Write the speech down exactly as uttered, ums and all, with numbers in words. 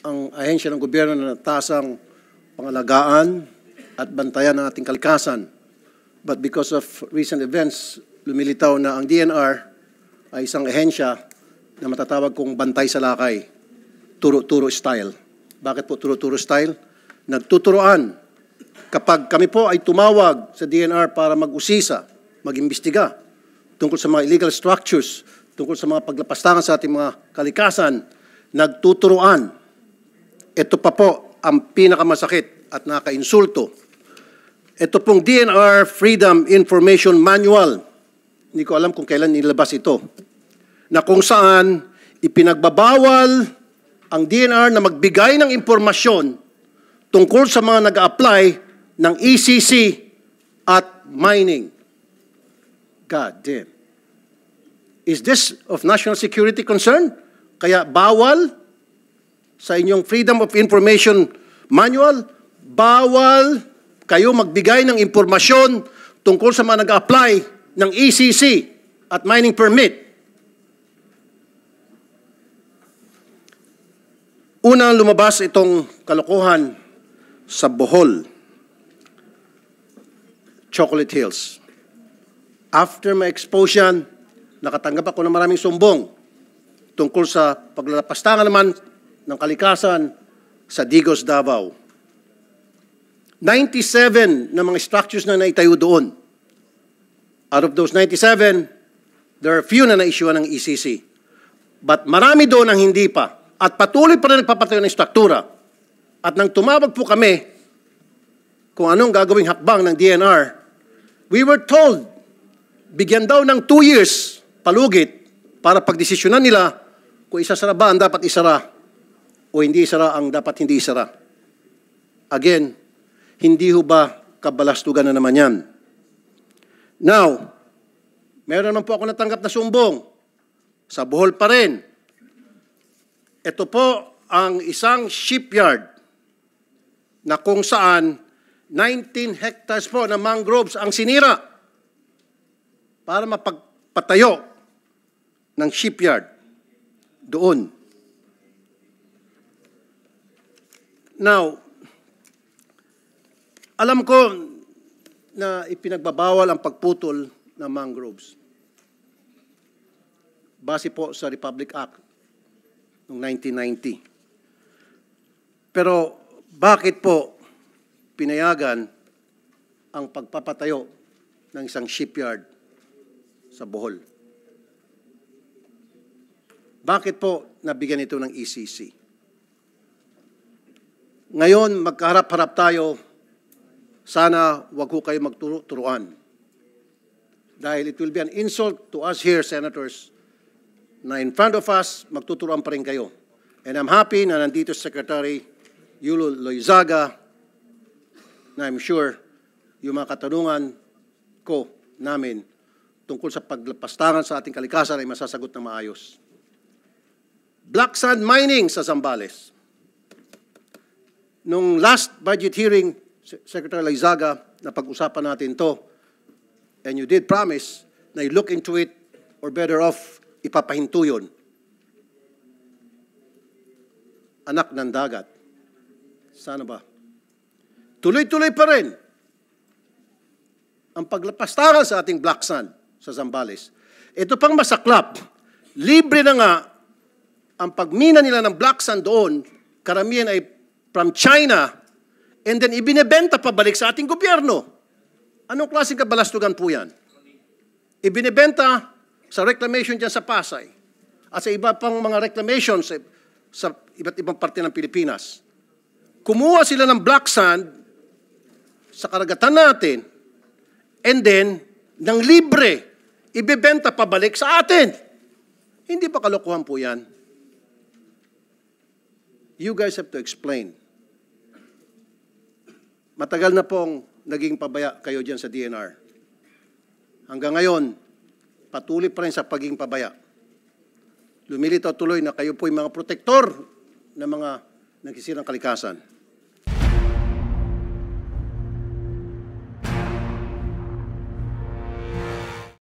ang ahensya ng gobyerno na natasang pangalagaan at bantayan ng ating kalikasan. But because of recent events, lumilitaw na ang D N R ay isang ahensya na matatawag kong bantay sa lakay, turo-turo style. Bakit po turo-turo style? Nagtuturoan. Kapag kami po ay tumawag sa D N R para mag-usisa, mag-imbestiga tungkol sa mga illegal structures, tungkol sa mga paglapastangan sa ating mga kalikasan, nagtuturoan. Ito pa po ang pinakamasakit at nakaka-insulto. Ito pong D N R Freedom Information Manual, hindi ko alam kung kailan nilabas ito, na kung saan ipinagbabawal ang D N R na magbigay ng impormasyon tungkol sa mga nag-a-apply ng E C C at mining. God damn. Is this of national security concern? Kaya bawal sa inyong Freedom of Information Manual, bawal kayo magbigay ng impormasyon tungkol sa mga nag-a-apply ng E C C at mining permit. Unang lumabas itong kalokohan sa Bohol, Chocolate Hills. After my expulsion, nakatanggap ako ng maraming sumbong tungkol sa paglalapastangan naman ng kalikasan sa Digos, Davao. ninety-seven na mga structures na naitayo doon. Out of those ninety-seven, there are few na na-issue ng E C C. But marami doon ang hindi pa. At patuloy pa rin nagpapatayo ng struktura. At nang tumawag po kami kung anong gagawing hakbang ng D N R, we were told, bigyan daw ng two years palugit para pagdesisyonan nila kung isasara ba ang dapat isara o hindi isara ang dapat hindi isara. Again, hindi ho ba kabalastugan na naman yan? Now, meron naman po ako natanggap na sumbong sa Bohol pa rin. Ito po ang isang shipyard na kung saan nineteen hectares po na mangroves ang sinira para mapagpatayo ng shipyard doon. Now, alam ko na ipinagbabawal ang pagputol ng mangroves. Base po sa Republic Act noong nineteen ninety. Pero bakit po pinayagan ang pagpapatayo ng isang shipyard sa Bohol? Bakit po nabigyan ito ng E C C? Ngayon, magkaharap-harap tayo, sana wag ho kayo magturuan. Dahil it will be an insult to us here, Senators, na in front of us, magtuturuan pa rin kayo. And I'm happy na nandito Secretary Yulo Loizaga, na I'm sure yung mga katanungan ko namin tungkol sa paglapastangan sa ating kalikasan ay masasagot na maayos. Black sand mining sa Zambales. Nung last budget hearing, Secretary Loizaga, na pag-usapan natin to, and you did promise na you look into it, or better off, ipapahinto yun. Anak ng dagat. Sana ba? Tuloy-tuloy pa rin ang paglapastangan sa ating black sand sa Zambales. Ito pang masaklap. Libre na nga ang pagmina nila ng black sand doon, karamihan ay from China, and then ibinebenta pabalik sa ating gobyerno. Anong klaseng kabalastugan po yan? Ibinebenta sa reclamation dyan sa Pasay at sa iba pang mga reclamation sa, sa iba't ibang parte ng Pilipinas. Kumuha sila ng black sand sa karagatan natin and then, ng libre, ibebenta pabalik sa atin. Hindi pa kalokohan po yan? You guys have to explain. Matagal na pong naging pabaya kayo dyan sa D N R. Hanggang ngayon, patuloy pa rin sa pagiging pabaya. Lumilitaw tuloy na kayo po yung mga protektor ng mga nagsisirang kalikasan.